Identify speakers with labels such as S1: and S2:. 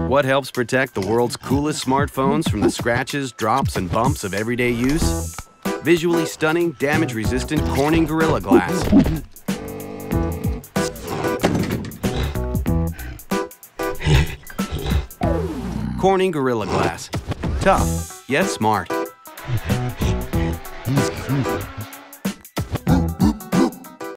S1: What helps protect the world's coolest smartphones from the scratches, drops, and bumps of everyday use? Visually stunning, damage-resistant Corning Gorilla Glass. Corning Gorilla Glass. Tough, yet smart.